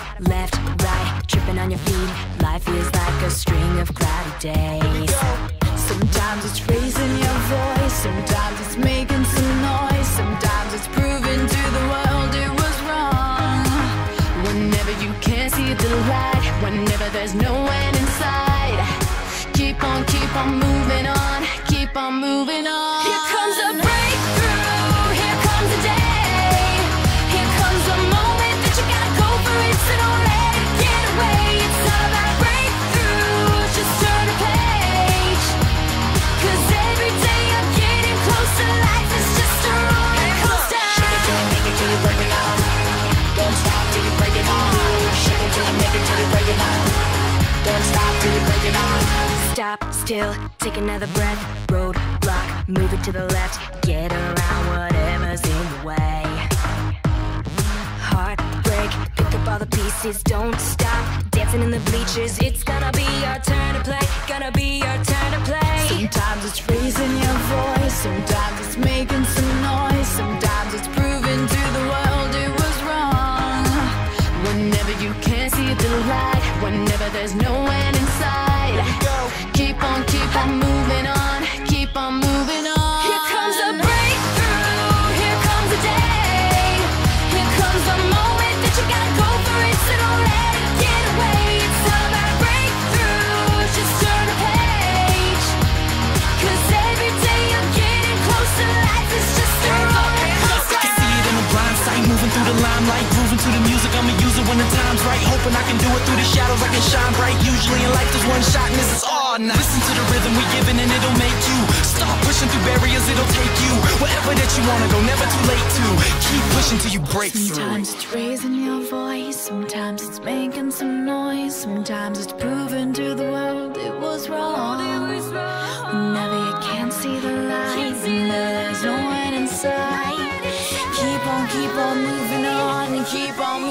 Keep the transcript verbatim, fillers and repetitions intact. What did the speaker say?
left, right, tripping on your feet. Life is like a string of cloudy days. Sometimes it's raising your voice, sometimes it's making some noise, sometimes it's proving to the world it was wrong. Whenever you can't see the light, whenever there's no end in sight, keep on, keep on moving on, keep on moving on. Here comes a breakthrough, here comes a day, here comes a moment that you gotta go for it, so don't let it get away. It's all about breakthrough, just turn a page, 'cause every day I'm getting closer, life is just a roller coaster. Shake it till you make it till you break it out, don't stop till you break it out. Shake it till you make it till you break it out, don't stop till you break it out. Stop still, take another breath, roadblock, move it to the left, get around whatever's in the way. Heartbreak, pick up all the pieces, don't stop, dancing in the bleachers, it's gonna be our turn to play, gonna be our turn to play. Sometimes it's raising your voice, sometimes it's making some noise, sometimes it's proving to the world it was wrong. Whenever you can't see the light, whenever there's no end in sight, keep on, keep on moving on, keep on moving on. Here comes a breakthrough, here comes a day, here comes a moment that you gotta go for it, so don't let it get away. It's all about breakthrough, just turn a page, 'cause every day I'm getting closer, life is just a roller coaster. I can see it in the blind sight, moving through the limelight, grooving to the music, I'ma use it when the time's right, hoping I can do it through the shadows, I can shine bright. Usually in life there's one shot and this is all night. Listen to the rhythm we giving and it'll make you start pushing through barriers, it'll take you wherever that you wanna go, never too late to keep pushing till you break through. Sometimes it's raising your voice, sometimes it's making some noise, sometimes it's proving to the world it was wrong. Whenever you can't see the light, whenever there's no one inside, keep on, keep on moving on, and keep on moving